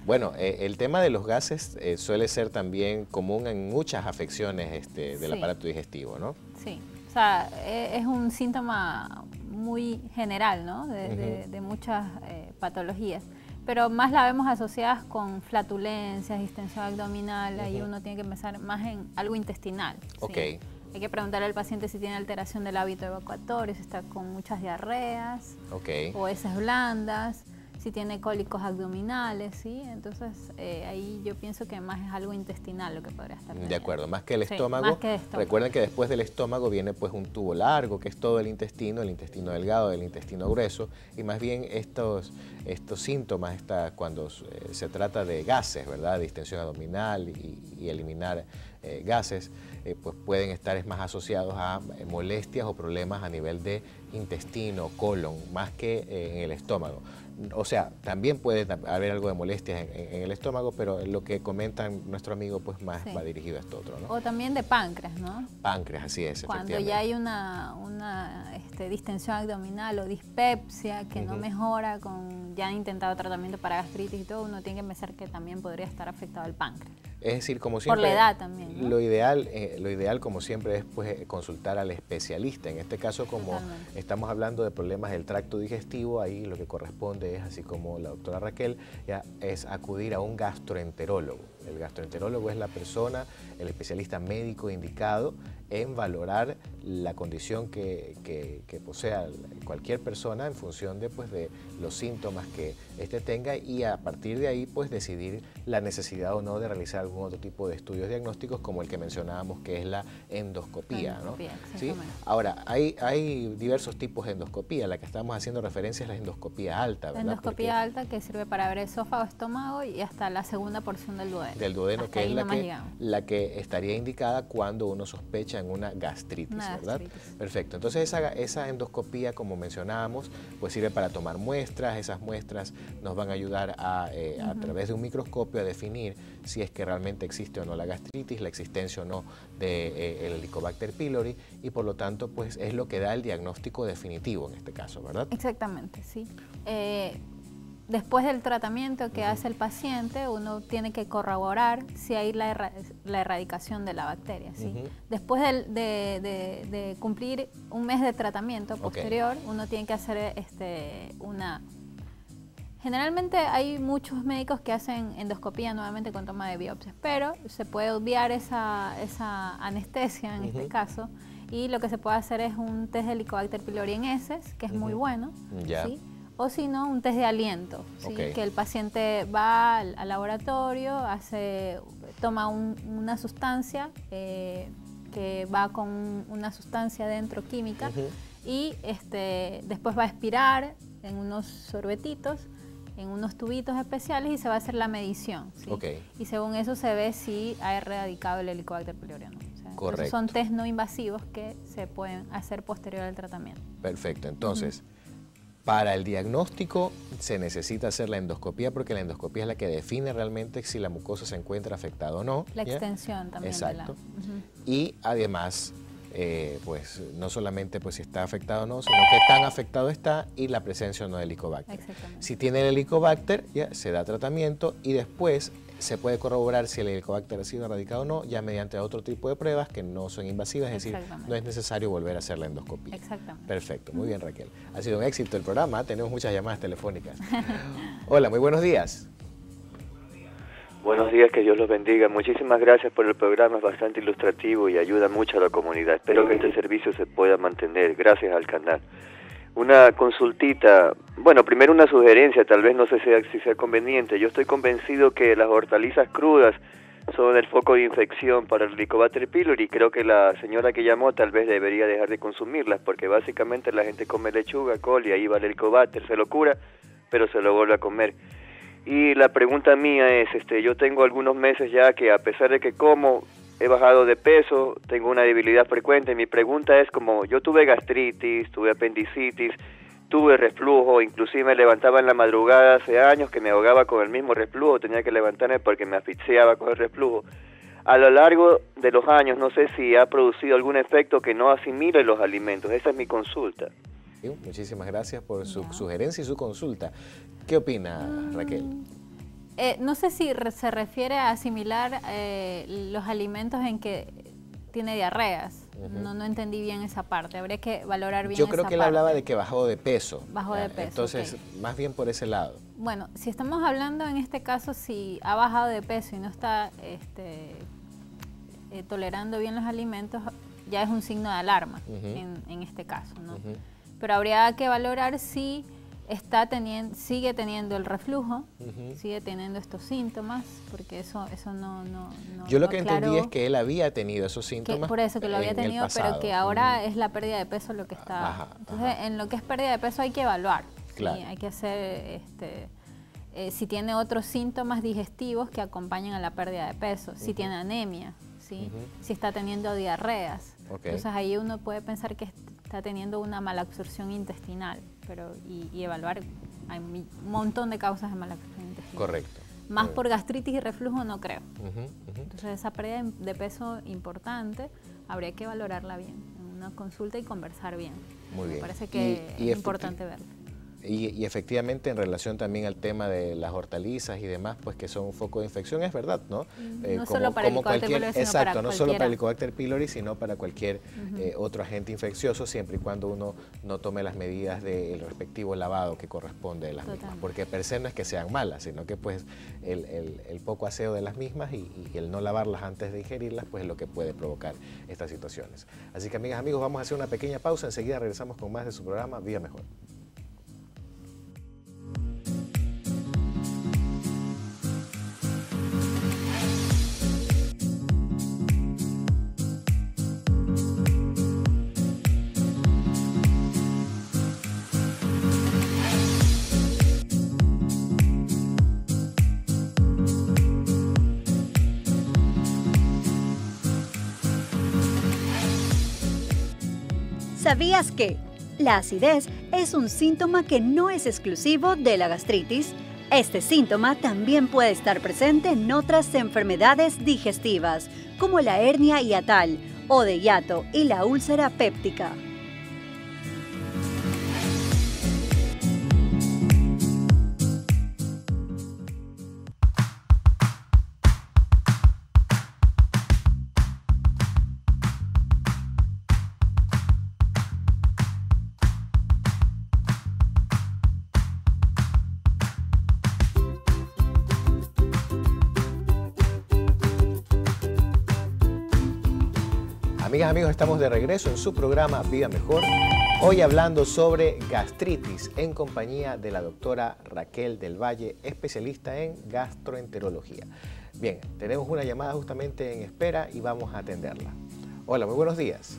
Bueno, eh, el tema de los gases eh, suele ser también común en muchas afecciones este, del sí. aparato digestivo, ¿no? Sí, o sea, es un síntoma muy general, ¿no? De, uh-huh. de, de muchas eh, patologías, pero más la vemos asociadas con flatulencias, distensión abdominal, uh-huh. ahí uno tiene que pensar más en algo intestinal. Ok. ¿sí? Hay que preguntarle al paciente si tiene alteración del hábito evacuatorio, si está con muchas diarreas okay. o heces blandas, si tiene cólicos abdominales, ¿sí? Entonces eh, ahí yo pienso que más es algo intestinal lo que podría estar teniendo. De acuerdo, más que el sí, estómago. Más que el estómago. Recuerden que después del estómago viene pues un tubo largo, que es todo el intestino, el intestino delgado, el intestino grueso, y más bien estos, estos síntomas, esta, cuando eh, se trata de gases, ¿verdad? Distensión abdominal y, y eliminar eh, gases, eh, pues pueden estar es más asociados a eh, molestias o problemas a nivel de intestino, colon, más que eh, en el estómago. O sea, también puede haber algo de molestias en, en, en el estómago, pero lo que comentan nuestro amigo pues más sí. va dirigido a esto otro, ¿no? O también de páncreas, ¿no? Páncreas, así es, cuando ya hay una, una este, distensión abdominal o dispepsia que uh-huh. no mejora, con ya han intentado tratamiento para gastritis y todo, uno tiene que pensar que también podría estar afectado el páncreas. Es decir, como siempre, por la edad también, ¿no? Lo ideal, eh, lo ideal como siempre es pues, consultar al especialista. En este caso, como Totalmente. Estamos hablando de problemas del tracto digestivo, ahí lo que corresponde es, así como la doctora Raquel, ya, es acudir a un gastroenterólogo. El gastroenterólogo es la persona, el especialista médico indicado en valorar la condición que, que, que posea cualquier persona en función de, pues, de los síntomas que éste tenga, y a partir de ahí pues decidir la necesidad o no de realizar algún otro tipo de estudios diagnósticos como el que mencionábamos, que es la endoscopía, endoscopía, ¿no? ¿Sí? Ahora, hay, hay diversos tipos de endoscopía. La que estamos haciendo referencia es la endoscopía alta, ¿verdad? La endoscopía Porque... alta, que sirve para ver esófago, estómago y hasta la segunda porción del duodeno. Del duodeno, que es la que, la que estaría indicada cuando uno sospecha en una gastritis, una ¿verdad? Gastritis. Perfecto. Entonces esa, esa endoscopía, como mencionábamos, pues sirve para tomar muestras. Esas muestras nos van a ayudar a, eh, uh-huh. a través de un microscopio a definir si es que realmente existe o no la gastritis, la existencia o no del de, eh, Helicobacter pylori, y por lo tanto pues es lo que da el diagnóstico definitivo en este caso, ¿verdad? Exactamente, sí. Eh, Después del tratamiento que uh-huh. hace el paciente, uno tiene que corroborar si hay la, erra la erradicación de la bacteria. ¿sí? Uh-huh. Después de, de, de, de cumplir un mes de tratamiento posterior, okay. uno tiene que hacer este, una... Generalmente hay muchos médicos que hacen endoscopía nuevamente con toma de biopsias, pero se puede obviar esa, esa anestesia en uh-huh. este caso, y lo que se puede hacer es un test de Helicobacter pylori en heces, que es uh-huh. muy bueno. Yeah. ¿sí? O si no, un test de aliento, ¿sí? okay. que el paciente va al, al laboratorio, hace, toma un, una sustancia eh, que va con una sustancia dentro química uh-huh. y este, después va a expirar en unos sorbetitos, en unos tubitos especiales, y se va a hacer la medición. ¿sí? Okay. Y según eso se ve si ha erradicado el Helicobacter pylori o no. O sea, Correcto. Son test no invasivos que se pueden hacer posterior al tratamiento. Perfecto, entonces... Uh-huh. Para el diagnóstico se necesita hacer la endoscopía, porque la endoscopía es la que define realmente si la mucosa se encuentra afectada o no. La ¿ya? extensión también. Exacto. De la... uh-huh. Y además, eh, pues no solamente pues, si está afectado o no, sino que tan afectado está y la presencia o no de Helicobacter. Si tiene el Helicobacter, ya se da tratamiento y después se puede corroborar si el Helicobacter ha sido erradicado o no, ya mediante otro tipo de pruebas que no son invasivas, es decir, no es necesario volver a hacer la endoscopía. Exactamente. Perfecto, muy bien, Raquel. Ha sido un éxito el programa, tenemos muchas llamadas telefónicas. Hola, muy buenos días. Buenos días, que Dios los bendiga. Muchísimas gracias por el programa, es bastante ilustrativo y ayuda mucho a la comunidad. Espero que este servicio se pueda mantener. Gracias al canal. Una consultita, bueno, primero una sugerencia, tal vez no sé si sea conveniente. Yo estoy convencido que las hortalizas crudas son el foco de infección para el Helicobacter pylori, y creo que la señora que llamó tal vez debería dejar de consumirlas, porque básicamente la gente come lechuga, col, y ahí va el Helicobacter, se lo cura, pero se lo vuelve a comer. Y la pregunta mía es, este, yo tengo algunos meses ya que a pesar de que como, he bajado de peso, tengo una debilidad frecuente. Mi pregunta es, como yo tuve gastritis, tuve apendicitis, tuve reflujo, inclusive me levantaba en la madrugada hace años que me ahogaba con el mismo reflujo, tenía que levantarme porque me asfixiaba con el reflujo. A lo largo de los años, no sé si ha producido algún efecto que no asimile los alimentos. Esa es mi consulta. Muchísimas gracias por su yeah. sugerencia y su consulta. ¿Qué opina, Raquel? Eh, no sé si re se refiere a asimilar eh, los alimentos en que tiene diarreas. Uh-huh. No, no entendí bien esa parte. Habría que valorar bien Yo creo esa que él parte. hablaba de que bajó de peso. Bajó de peso. Entonces, okay. más bien por ese lado. Bueno, si estamos hablando en este caso, si ha bajado de peso y no está este, eh, tolerando bien los alimentos, ya es un signo de alarma uh-huh. en, en este caso, ¿no? Uh-huh. Pero habría que valorar si está teniendo, sigue teniendo el reflujo, uh-huh. sigue teniendo estos síntomas, porque eso, eso no, no, no Yo lo no que aclaró. entendí es que él había tenido esos síntomas. Que, por eso que lo había tenido, pero que ahora uh-huh. es la pérdida de peso lo que está. Ajá, Entonces, ajá. en lo que es pérdida de peso hay que evaluar. Claro. ¿sí? Hay que hacer, este, eh, si tiene otros síntomas digestivos que acompañan a la pérdida de peso, uh-huh. si tiene anemia, ¿sí? uh-huh. si está teniendo diarreas. Okay. Entonces ahí uno puede pensar que está teniendo una malabsorción intestinal, pero y, y evaluar. Hay un montón de causas de malabsorción intestinal. Correcto. Más por gastritis y reflujo no creo. Uh-huh, uh-huh. Entonces esa pérdida de peso importante habría que valorarla bien, en una consulta y conversar bien. Muy bien. Me parece que y, y es importante verlo. Y, y efectivamente en relación también al tema de las hortalizas y demás, pues que son un foco de infección, es verdad, ¿no? No eh, como, solo para el cualquier, pylori, sino exacto, para no cualquiera. solo para el Helicobacter pylori, sino para cualquier uh-huh. eh, otro agente infeccioso, siempre y cuando uno no tome las medidas del respectivo lavado que corresponde de las Totalmente. mismas, porque per se no es que sean malas, sino que pues el, el, el poco aseo de las mismas y, y el no lavarlas antes de ingerirlas, pues es lo que puede provocar estas situaciones. Así que amigas, amigos, vamos a hacer una pequeña pausa, enseguida regresamos con más de su programa Viva Mejor. ¿Sabías que la acidez es un síntoma que no es exclusivo de la gastritis? Este síntoma también puede estar presente en otras enfermedades digestivas, como la hernia hiatal o de hiato y la úlcera péptica. Amigas, amigos, estamos de regreso en su programa Viva Mejor, hoy hablando sobre gastritis en compañía de la doctora Raquel del Valle, especialista en gastroenterología. Bien, tenemos una llamada justamente en espera y vamos a atenderla. Hola, muy buenos días.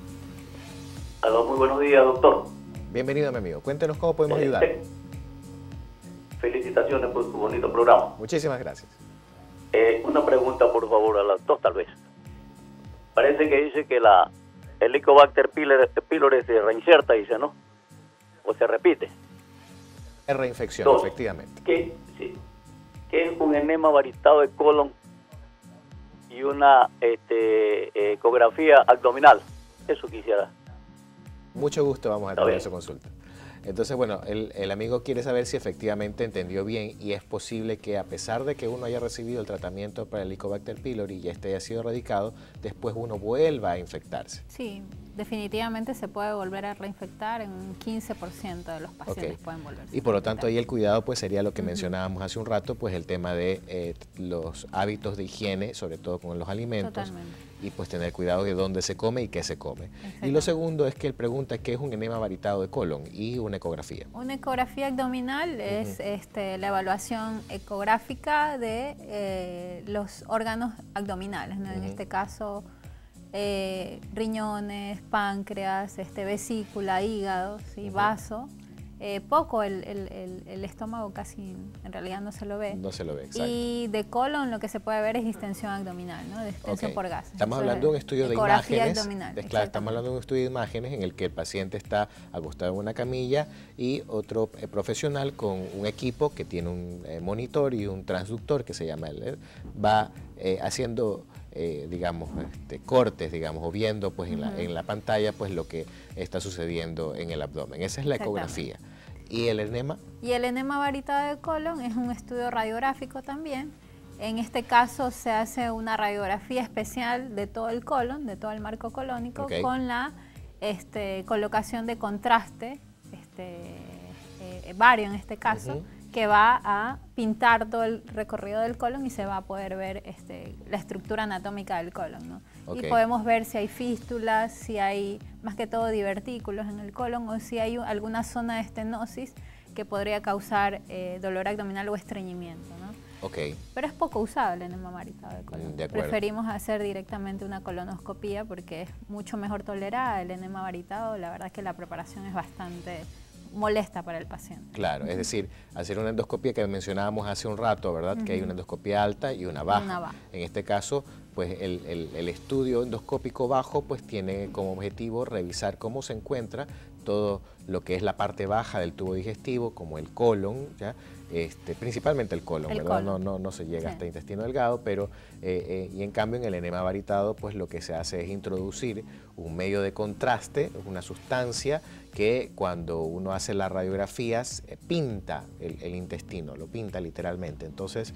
Hola, muy buenos días, doctor. Bienvenido, mi amigo. Cuéntenos cómo podemos eh, ayudar. Felicitaciones por su bonito programa. Muchísimas gracias. Eh, una pregunta, por favor, al doctor, tal vez. Parece que dice que la Helicobacter pylori se reinserta, dice, ¿no? O se repite. Es reinfección, Entonces, efectivamente. ¿qué, sí, ¿Qué es un enema varitado de colon y una este, ecografía abdominal? Eso quisiera. Mucho gusto, vamos a tener su consulta. Entonces, bueno, el, el amigo quiere saber si efectivamente entendió bien y es posible que a pesar de que uno haya recibido el tratamiento para el Helicobacter pylori y este haya sido erradicado, después uno vuelva a infectarse. Sí, definitivamente se puede volver a reinfectar, en un quince por ciento de los pacientes okay. pueden volverse. Y por lo tanto ahí el cuidado pues sería lo que uh-huh. mencionábamos hace un rato, pues el tema de eh, los hábitos de higiene, sobre todo con los alimentos. Totalmente. Y pues tener cuidado de dónde se come y qué se come. Y lo segundo es que él pregunta qué es un enema varitado de colon y una ecografía. Una ecografía abdominal uh-huh. es este, la evaluación ecográfica de eh, los órganos abdominales, ¿no? Uh-huh. En este caso eh, riñones, páncreas, este, vesícula, hígado, ¿sí? Uh-huh. vaso. Eh, poco el, el, el, el estómago casi en realidad no se lo ve. No se lo ve, exacto. Y de colon lo que se puede ver es distensión abdominal, ¿no? Distensión okay. por gas. Estamos Entonces, hablando de un estudio de imágenes. Abdominal, de, claro, estamos hablando de un estudio de imágenes en el que el paciente está acostado en una camilla y otro eh, profesional con un equipo que tiene un eh, monitor y un transductor que se llama L E D, va eh, haciendo Eh, digamos, este, cortes, digamos, o viendo pues, en, uh-huh. la, en la pantalla pues, lo que está sucediendo en el abdomen. Esa es la ecografía. ¿Y el enema? Y el enema varitado del colon es un estudio radiográfico también. En este caso se hace una radiografía especial de todo el colon, de todo el marco colónico, okay, con la este, colocación de contraste, este, eh, vario en este caso, uh-huh, que va a pintar todo el recorrido del colon y se va a poder ver este, la estructura anatómica del colon, ¿no? Okay. Y podemos ver si hay fístulas, si hay más que todo divertículos en el colon o si hay alguna zona de estenosis que podría causar eh, dolor abdominal o estreñimiento, ¿no? Okay. Pero es poco usado el enema varitado del colon. De Preferimos hacer directamente una colonoscopía porque es mucho mejor tolerada. El enema varitado, la verdad es que la preparación es bastante molesta para el paciente. Claro, es decir, hacer una endoscopia que mencionábamos hace un rato, ¿verdad? Uh-huh. Que hay una endoscopia alta y una baja. Una baja. En este caso, pues el, el, el estudio endoscópico bajo pues tiene como objetivo revisar cómo se encuentra todo lo que es la parte baja del tubo digestivo, como el colon, ¿ya? Este, principalmente el colon, el ¿verdad? Colon. No, no, no se llega sí. hasta el intestino delgado, pero eh, eh, y en cambio en el enema varitado pues lo que se hace es introducir un medio de contraste, una sustancia que cuando uno hace las radiografías eh, pinta el, el intestino, lo pinta literalmente. Entonces,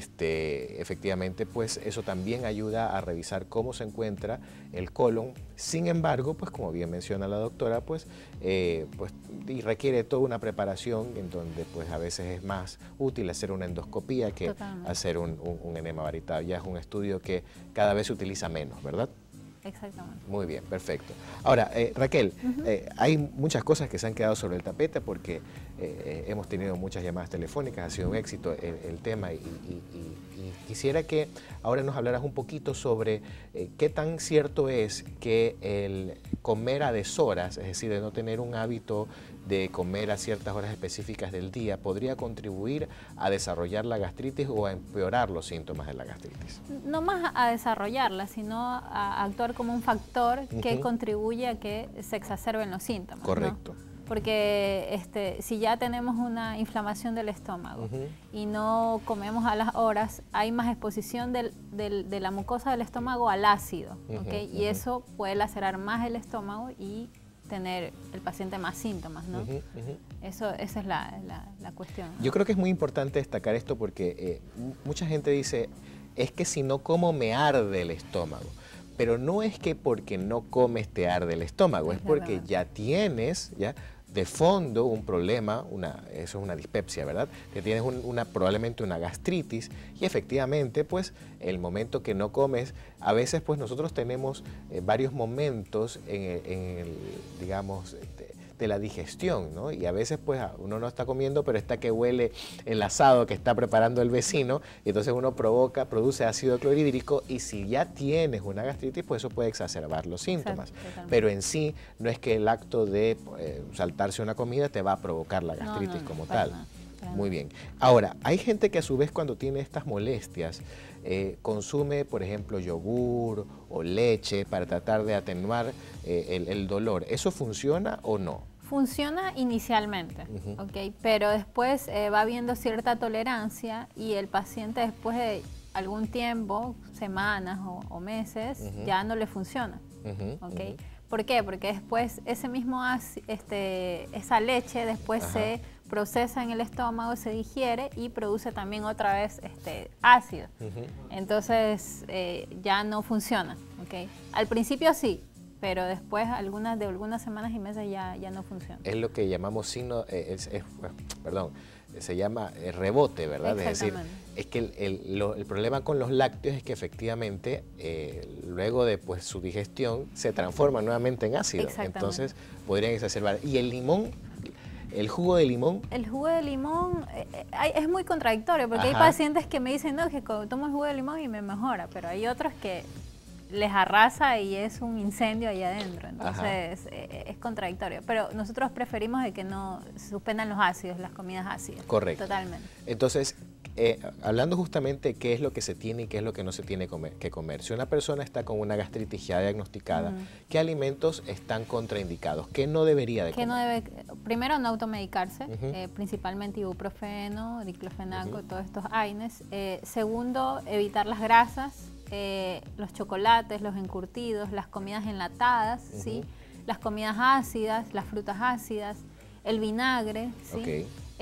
este, efectivamente, pues eso también ayuda a revisar cómo se encuentra el colon. Sin embargo, pues como bien menciona la doctora, pues, eh, pues y requiere toda una preparación en donde pues a veces es más útil hacer una endoscopía que Totalmente. hacer un, un, un enema varitado. Ya es un estudio que cada vez se utiliza menos, ¿verdad? Exactamente. Muy bien, perfecto. Ahora, eh, Raquel, uh-huh. eh, hay muchas cosas que se han quedado sobre el tapete porque eh, eh, hemos tenido muchas llamadas telefónicas, ha sido un éxito el, el tema y, y, y, y quisiera que ahora nos hablaras un poquito sobre eh, qué tan cierto es que el comer a deshoras, es decir, de no tener un hábito de comer a ciertas horas específicas del día, podría contribuir a desarrollar la gastritis o a empeorar los síntomas de la gastritis. No más a desarrollarla, sino a actuar como un factor uh-huh. que contribuye a que se exacerben los síntomas. Correcto. ¿no? Porque este, si ya tenemos una inflamación del estómago uh-huh. y no comemos a las horas, hay más exposición del, del, de la mucosa del estómago al ácido, uh-huh. ¿okay? Y uh-huh. eso puede lacerar más el estómago y tener el paciente más síntomas, ¿no? Uh-huh, uh-huh. Eso, esa es la, la, la cuestión, ¿no? Yo creo que es muy importante destacar esto porque eh, mucha gente dice, es que si no como me arde el estómago. Pero no es que porque no comes te arde el estómago, es porque ya tienes ya de fondo un problema, una, eso es una dispepsia, ¿verdad? Que tienes un, una, probablemente una gastritis y efectivamente, pues, el momento que no comes, a veces, pues, nosotros tenemos eh, varios momentos en el, en el digamos, de, de la digestión, ¿no? Y a veces, pues, uno no está comiendo, pero está que huele el asado que está preparando el vecino y entonces uno provoca, produce ácido clorhídrico y si ya tienes una gastritis, pues eso puede exacerbar los síntomas. Exacto, pero en sí, no es que el acto de eh, saltarse una comida te va a provocar la gastritis no, no, como tal. Nada, Muy bien. Ahora, hay gente que a su vez cuando tiene estas molestias eh, consume, por ejemplo, yogur o leche para tratar de atenuar eh, el, el dolor. ¿Eso funciona o no? Funciona inicialmente, uh-huh. ¿okay? Pero después eh, va habiendo cierta tolerancia y el paciente después de algún tiempo, semanas o, o meses, uh-huh. ya no le funciona. Uh-huh. ¿Okay? Uh-huh. ¿Por qué? Porque después ese mismo este, esa leche después Ajá. se procesa en el estómago, se digiere y produce también otra vez este, ácido. Uh-huh. Entonces eh, ya no funciona. ¿Okay? Al principio sí, pero después algunas de algunas semanas y meses ya, ya no funciona. Es lo que llamamos signo, eh, es, es, perdón, se llama rebote, ¿verdad? Es decir, es que el, el, lo, el problema con los lácteos es que efectivamente eh, luego de pues, su digestión se transforman nuevamente en ácido. Entonces podrían exacerbar. ¿Y el limón? ¿El jugo de limón? El jugo de limón eh, eh, es muy contradictorio porque Ajá. hay pacientes que me dicen, no, que tomo el jugo de limón y me mejora, pero hay otros que les arrasa y es un incendio ahí adentro, entonces eh, es contradictorio. Pero nosotros preferimos de que no suspendan los ácidos, las comidas ácidas. Correcto. Totalmente. Entonces, eh, hablando justamente de qué es lo que se tiene y qué es lo que no se tiene comer, que comer. Si una persona está con una gastritis ya diagnosticada, uh-huh. ¿qué alimentos están contraindicados? ¿Qué no debería de ¿Qué comer? No debe, primero, no automedicarse, uh-huh. eh, principalmente ibuprofeno, diclofenaco, uh-huh. todos estos AINES. Eh, segundo, evitar las grasas. Eh, los chocolates, los encurtidos, las comidas enlatadas, uh-huh. ¿sí? Las comidas ácidas, las frutas ácidas el vinagre, ¿sí? Okay.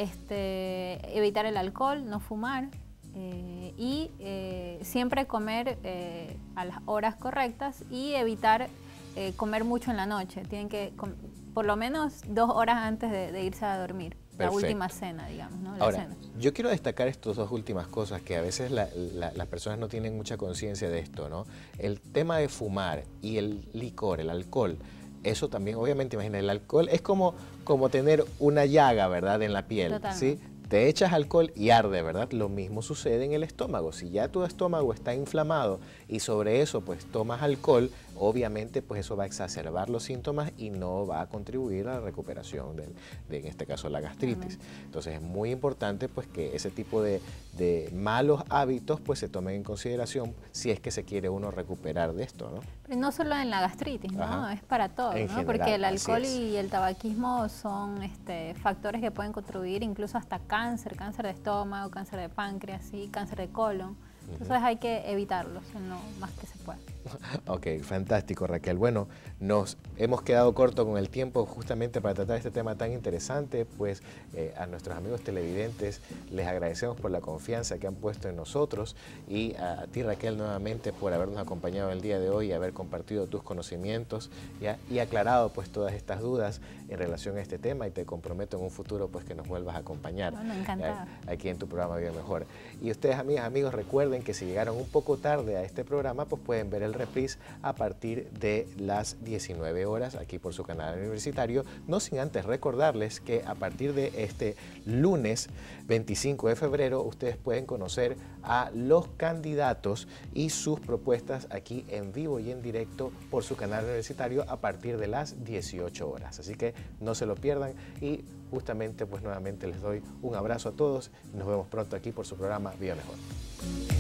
Este, evitar el alcohol, no fumar. Eh, y eh, siempre comer eh, a las horas correctas y evitar eh, comer mucho en la noche. Tienen que, por lo menos dos horas antes de, de irse a dormir. Perfecto. La última cena, digamos, ¿no? La Ahora, cena. Yo quiero destacar estas dos últimas cosas que a veces la, la, las personas no tienen mucha conciencia de esto, ¿no? El tema de fumar y el licor, el alcohol, eso también, obviamente, imagina, el alcohol es como, como tener una llaga, ¿verdad?, en la piel. Totalmente. ¿Sí? Te echas alcohol y arde, ¿verdad? Lo mismo sucede en el estómago. Si ya tu estómago está inflamado y sobre eso pues tomas alcohol, obviamente pues eso va a exacerbar los síntomas y no va a contribuir a la recuperación de, de en este caso la gastritis. Entonces es muy importante pues que ese tipo de, de malos hábitos pues se tomen en consideración si es que se quiere uno recuperar de esto, ¿no? Pero no solo en la gastritis, ¿no? Ajá. Es para todo, en ¿no? General, porque el alcohol y el tabaquismo son este, factores que pueden contribuir incluso hasta cáncer, cáncer de estómago, cáncer de páncreas, ¿sí? Cáncer de colon. Entonces hay que evitarlos lo más que se pueda. Ok, fantástico, Raquel. Bueno, nos hemos quedado corto con el tiempo justamente para tratar este tema tan interesante, pues eh, a nuestros amigos televidentes les agradecemos por la confianza que han puesto en nosotros y a, a ti, Raquel, nuevamente por habernos acompañado el día de hoy y haber compartido tus conocimientos ¿ya? y aclarado pues todas estas dudas en relación a este tema, y te comprometo en un futuro pues que nos vuelvas a acompañar. Bueno, encantada. Aquí en tu programa Viva Mejor. Y ustedes, amigas, amigos, recuerden que si llegaron un poco tarde a este programa, pues pueden ver el reprise a partir de las diecinueve horas aquí por su canal universitario, no sin antes recordarles que a partir de este lunes veinticinco de febrero ustedes pueden conocer a los candidatos y sus propuestas aquí en vivo y en directo por su canal universitario a partir de las dieciocho horas, así que no se lo pierdan. Y justamente pues nuevamente les doy un abrazo a todos y nos vemos pronto aquí por su programa Viva Mejor.